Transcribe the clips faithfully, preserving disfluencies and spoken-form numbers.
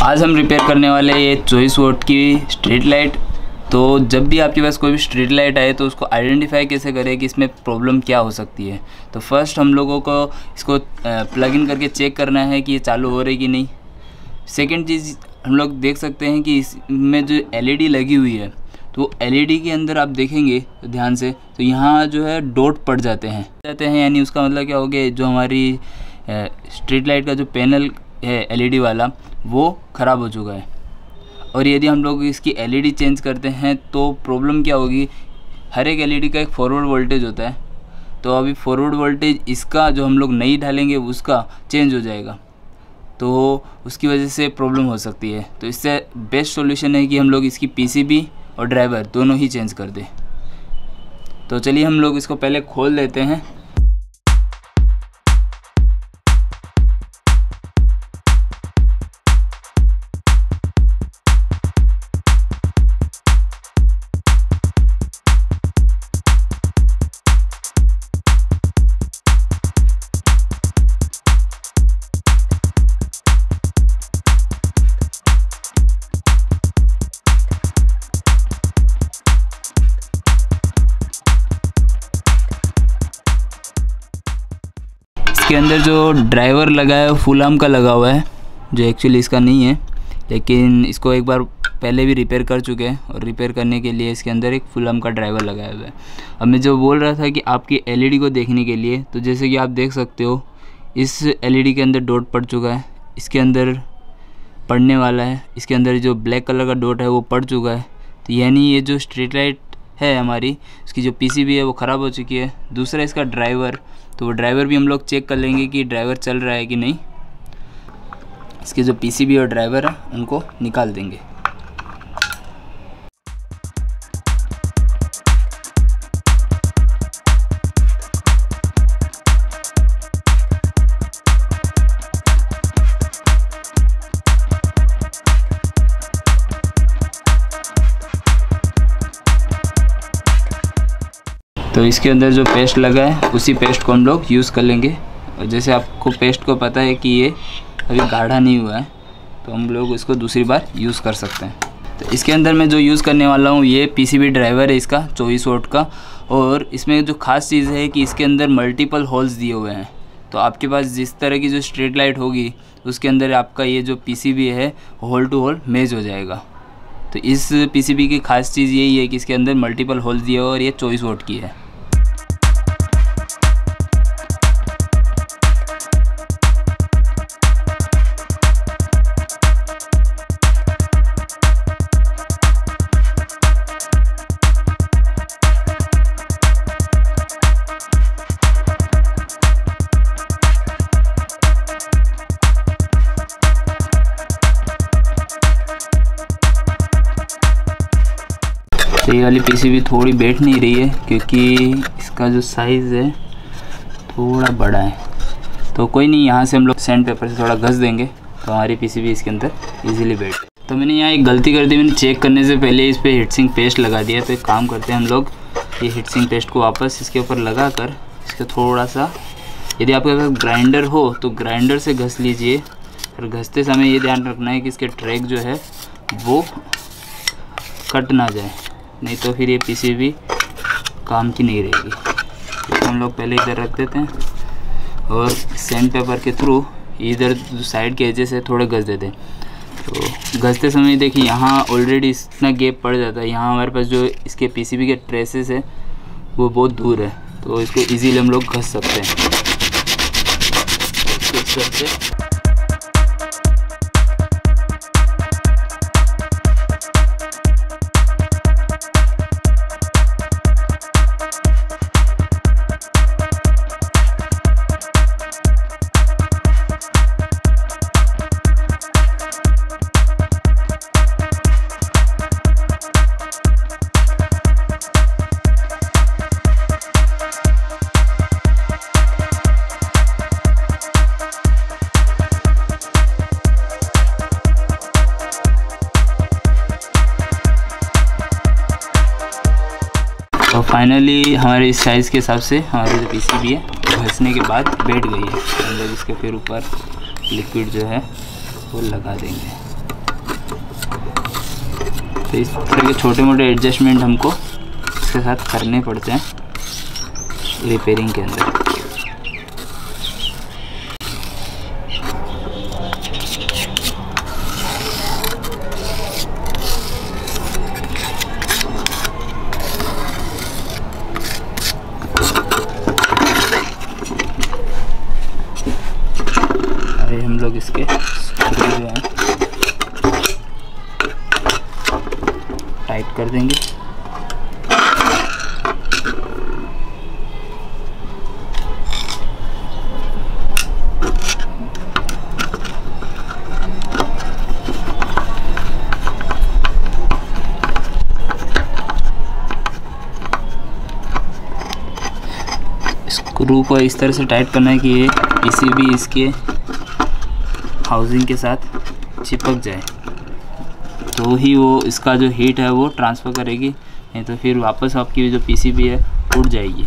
आज हम रिपेयर करने वाले ये चौबीस वोल्ट की स्ट्रीट लाइट। तो जब भी आपके पास कोई भी स्ट्रीट लाइट आए तो उसको आइडेंटिफाई कैसे करें कि इसमें प्रॉब्लम क्या हो सकती है। तो फर्स्ट हम लोगों को इसको प्लग इन करके चेक करना है कि ये चालू हो रही कि नहीं। सेकंड चीज़ हम लोग देख सकते हैं कि इसमें जो एलईडी लगी हुई है तो एलईडी के अंदर आप देखेंगे तो ध्यान से, तो यहाँ जो है डॉट पड़ जाते हैं जाते हैं यानी उसका मतलब क्या हो गया, जो हमारी स्ट्रीट लाइट का जो पैनल है एलईडी वाला वो ख़राब हो चुका है। और यदि हम लोग इसकी एलईडी चेंज करते हैं तो प्रॉब्लम क्या होगी, हर एक एलईडी का एक फॉरवर्ड वोल्टेज होता है। तो अभी फॉरवर्ड वोल्टेज इसका जो हम लोग नहीं डालेंगे उसका चेंज हो जाएगा, तो उसकी वजह से प्रॉब्लम हो सकती है। तो इससे बेस्ट सॉल्यूशन है कि हम लोग इसकी पीसीबी और ड्राइवर दोनों ही चेंज कर दें। तो चलिए हम लोग इसको पहले खोल देते हैं। इसके अंदर जो ड्राइवर लगा है फुल आर्म का लगा हुआ है, जो एक्चुअली इसका नहीं है, लेकिन इसको एक बार पहले भी रिपेयर कर चुके हैं और रिपेयर करने के लिए इसके अंदर एक फुल आर्म का ड्राइवर लगाया हुआ है। अब मैं जो बोल रहा था कि आपकी एलईडी को देखने के लिए, तो जैसे कि आप देख सकते हो इस एलईडी के अंदर डॉट पड़ चुका है, इसके अंदर पड़ने वाला है, इसके अंदर जो ब्लैक कलर का डॉट है वो पड़ चुका है। तो यानी ये जो स्ट्रीट लाइट है हमारी, उसकी जो पीसीबी है वो ख़राब हो चुकी है। दूसरा इसका ड्राइवर, तो वो ड्राइवर भी हम लोग चेक कर लेंगे कि ड्राइवर चल रहा है कि नहीं। इसके जो पीसीबी और ड्राइवर है उनको निकाल देंगे। तो इसके अंदर जो पेस्ट लगा है उसी पेस्ट को हम लोग यूज़ कर लेंगे। और जैसे आपको पेस्ट को पता है कि ये अभी गाढ़ा नहीं हुआ है, तो हम लोग इसको दूसरी बार यूज़ कर सकते हैं। तो इसके अंदर मैं जो यूज़ करने वाला हूँ ये पीसीबी ड्राइवर है इसका चौबीस वोल्ट का। और इसमें जो ख़ास चीज़ है कि इसके अंदर मल्टीपल होल्स दिए हुए हैं। तो आपके पास जिस तरह की जो स्ट्रीट लाइट होगी उसके अंदर आपका ये जो पीसीबी है होल टू होल मैच हो जाएगा। तो इस पीसीबी की ख़ास चीज़ यही है कि इसके अंदर मल्टीपल होल्स दिए हुए और ये चौबीस वोल्ट की है। तो ये वाली पीसीबी थोड़ी बैठ नहीं रही है क्योंकि इसका जो साइज़ है थोड़ा बड़ा है। तो कोई नहीं, यहाँ से हम लोग सैंड पेपर से थोड़ा घस देंगे तो हमारी पीसीबी इसके अंदर इजीली बैठ। तो मैंने यहाँ एक गलती कर दी, मैंने चेक करने से पहले इस पर हीटसिंक पेस्ट लगा दिया। तो एक काम करते हैं हम लोग, ये हीटसिंक पेस्ट को वापस इसके ऊपर लगा कर इसका थोड़ा सा, यदि आपके पास ग्राइंडर हो तो ग्राइंडर से घस लीजिए। और घसते समय ये ध्यान रखना है कि इसके ट्रैक जो है वो कट ना जाए, नहीं तो फिर ये पीसीबी काम की नहीं रहेगी। तो हम लोग पहले इधर रख देते हैं और सैंड पेपर के थ्रू इधर जो साइड के एजेस है थोड़े घस देते हैं। तो घसते समय देखिए यहाँ ऑलरेडी इतना गैप पड़ जाता है। यहाँ हमारे पास जो इसके पीसीबी के ट्रेसेस है वो बहुत दूर है, तो इसको इजीली हम लोग घस सकते हैं। घस सकते और फाइनली हमारे इस साइज़ के हिसाब से हमारी जो पीसीबी है घसने के बाद बैठ गई है। हम लोग इसके फिर ऊपर लिक्विड जो है वो लगा देंगे। तो इस तरह के छोटे मोटे एडजस्टमेंट हमको इसके साथ करने पड़ते हैं रिपेयरिंग के अंदर। अभी हम लोग इसके स्क्रू जो हैं टाइट कर देंगे। स्क्रू को इस तरह से टाइट करना है कि ये किसी भी इसके हाउसिंग के साथ चिपक जाए, तो ही वो इसका जो हीट है वो ट्रांसफ़र करेगी, नहीं तो फिर वापस आपकी जो पीसीबी है उड़ जाएगी।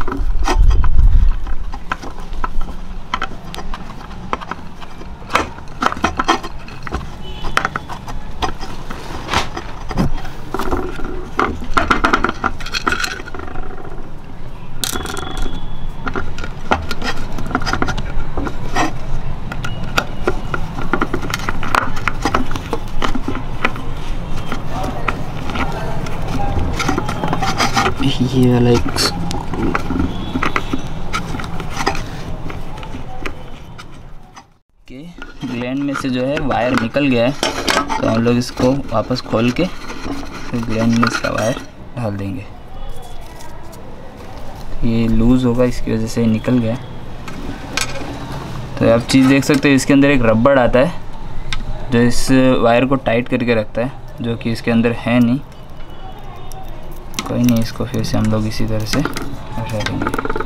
ये वाला एक के ग्लैंड में से जो है वायर निकल गया है, तो हम लोग इसको वापस खोल के फिर ग्लैंड में इसका वायर डाल देंगे। ये लूज़ होगा, इसकी वजह से निकल गया। तो आप चीज़ देख सकते हो, इसके अंदर एक रबड़ आता है जो इस वायर को टाइट करके रखता है, जो कि इसके अंदर है नहीं। कोई नहीं, इसको फिर से हम लोग इसी तरह से हटा देंगे।